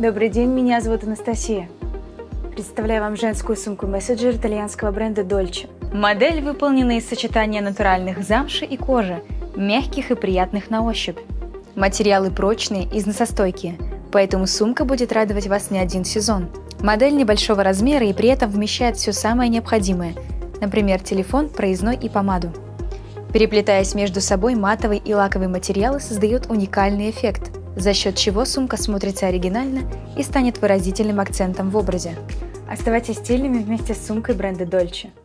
Добрый день, меня зовут Анастасия. Представляю вам женскую сумку-мессенджер итальянского бренда Dolce. Модель выполнена из сочетания натуральных замши и кожи, мягких и приятных на ощупь. Материалы прочные и износостойкие, поэтому сумка будет радовать вас не один сезон. Модель небольшого размера и при этом вмещает все самое необходимое, например, телефон, проездной и помаду. Переплетаясь между собой, матовый и лаковый материалы создают уникальный эффект, за счет чего сумка смотрится оригинально и станет выразительным акцентом в образе. Оставайтесь стильными вместе с сумкой бренда Dolce.